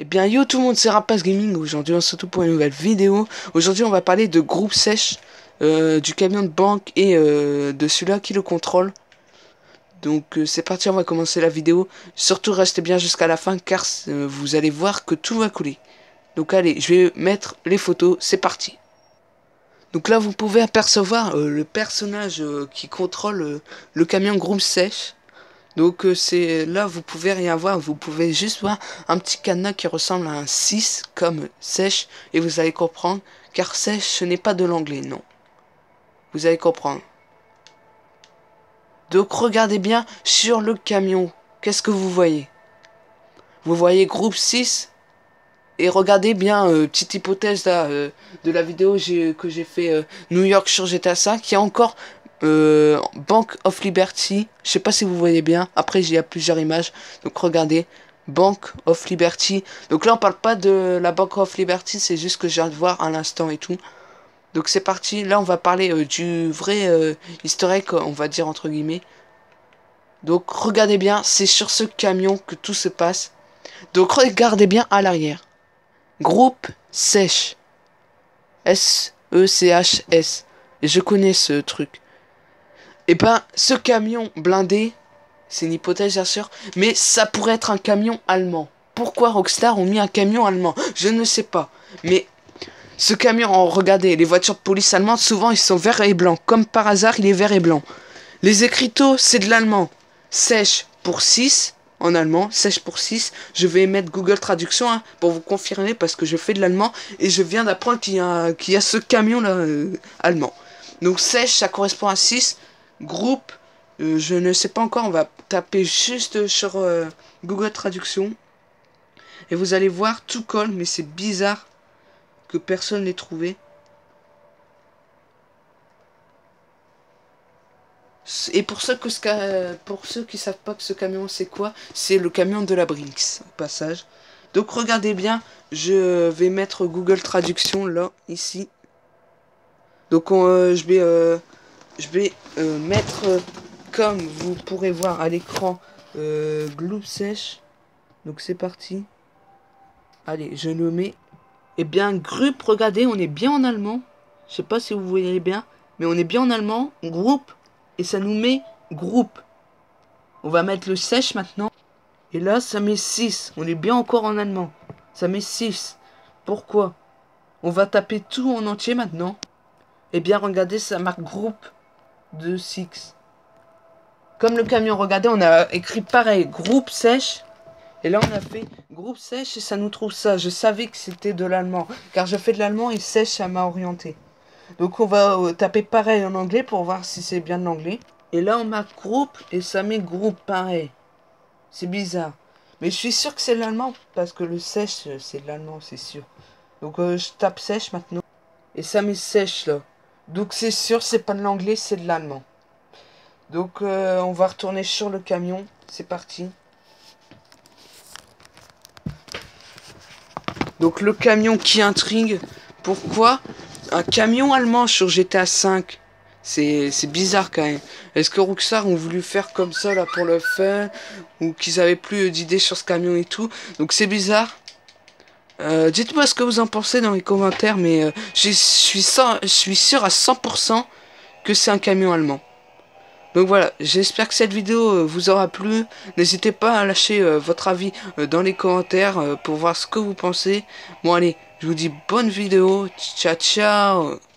Eh bien yo tout le monde, c'est Rapace Gaming. Aujourd'hui on se retrouve pour une nouvelle vidéo. Aujourd'hui on va parler de groupe sèche, du camion de banque et de celui-là qui le contrôle. Donc c'est parti, on va commencer la vidéo. Surtout restez bien jusqu'à la fin car vous allez voir que tout va couler. Donc allez, je vais mettre les photos, c'est parti. Donc là vous pouvez apercevoir le personnage qui contrôle le camion groupe sèche. Donc c'est là vous pouvez rien voir, vous pouvez juste voir un petit cadenas qui ressemble à un 6 comme sèche et vous allez comprendre car sèche ce n'est pas de l'anglais, non. Vous allez comprendre. Donc regardez bien sur le camion, qu'est-ce que vous voyez? Vous voyez groupe 6 et regardez bien, petite hypothèse là, de la vidéo que j'ai fait New York sur GTA 5, il y a encore Bank of Liberty, je sais pas si vous voyez bien, après il y a plusieurs images, donc regardez, Bank of Liberty, donc là on parle pas de la Bank of Liberty, c'est juste que je viens de voir à l'instant et tout, donc c'est parti, là on va parler du vrai historique, on va dire entre guillemets, donc regardez bien, c'est sur ce camion que tout se passe, donc regardez bien à l'arrière, groupe sèche, S-E-C-H-S, et je connais ce truc. Et ben, ce camion blindé, c'est une hypothèse bien sûr, mais ça pourrait être un camion allemand. Pourquoi Rockstar ont mis un camion allemand? Je ne sais pas. Mais ce camion, regardez, les voitures de police allemandes, souvent ils sont verts et blancs. Comme par hasard, il est vert et blanc. Les écriteaux, c'est de l'allemand. Sèche pour 6, en allemand, sèche pour 6. Je vais mettre Google Traduction hein, pour vous confirmer parce que je fais de l'allemand et je viens d'apprendre qu'il y a ce camion là allemand. Donc sèche, ça correspond à 6. Groupe, je ne sais pas encore, on va taper juste sur Google Traduction. Et vous allez voir, tout colle, mais c'est bizarre que personne l'ait trouvé. Et pour ceux qui savent pas que ce camion c'est quoi, c'est le camion de la Brinks, au passage. Donc regardez bien, je vais mettre Google Traduction là, ici. Donc je vais mettre, comme vous pourrez voir à l'écran, Gloop sèche. Donc c'est parti. Allez, je le mets. Et bien, groupe, regardez, on est bien en allemand. Je sais pas si vous voyez bien, mais on est bien en allemand. Groupe, et ça nous met groupe. On va mettre le sèche maintenant. Et là, ça met 6. On est bien encore en allemand. Ça met 6. Pourquoi? On va taper tout en entier maintenant. Et bien, regardez, ça marque groupe de 6. Comme le camion, regardez, on a écrit pareil, groupe sèche. Et là, on a fait groupe sèche et ça nous trouve ça. Je savais que c'était de l'allemand. Car je fais de l'allemand et sèche, ça m'a orienté. Donc, on va taper pareil en anglais pour voir si c'est bien de l'anglais. Et là, on marque groupe et ça met groupe pareil. C'est bizarre. Mais je suis sûr que c'est de l'allemand. Parce que le sèche, c'est de l'allemand, c'est sûr. Donc, je tape sèche maintenant. Et ça met sèche là. Donc, c'est sûr, c'est pas de l'anglais, c'est de l'allemand. Donc, on va retourner sur le camion. C'est parti. Donc le camion qui intrigue. Pourquoi un camion allemand sur GTA 5? C'est bizarre quand même. Est-ce que Rockstar ont voulu faire comme ça là pour le fun? Ou qu'ils avaient plus d'idées sur ce camion et tout? Donc c'est bizarre. Dites-moi ce que vous en pensez dans les commentaires. Mais je suis sûr à 100% que c'est un camion allemand. Donc voilà, j'espère que cette vidéo vous aura plu. N'hésitez pas à lâcher votre avis dans les commentaires pour voir ce que vous pensez. Bon allez, je vous dis bonne vidéo. Ciao ciao.